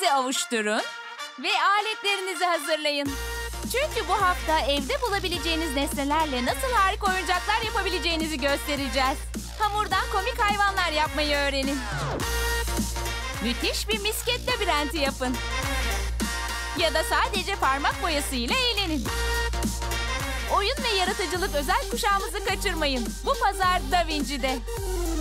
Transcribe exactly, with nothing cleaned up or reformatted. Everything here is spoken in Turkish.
ellerinizi avuşturun ve aletlerinizi hazırlayın. Çünkü bu hafta evde bulabileceğiniz nesnelerle nasıl harika oyuncaklar yapabileceğinizi göstereceğiz. Hamurdan komik hayvanlar yapmayı öğrenin. Müthiş bir misket labirenti yapın. Ya da sadece parmak boyasıyla eğlenin. Oyun ve yaratıcılık özel kuşağımızı kaçırmayın. Bu pazar Da Vinci'de.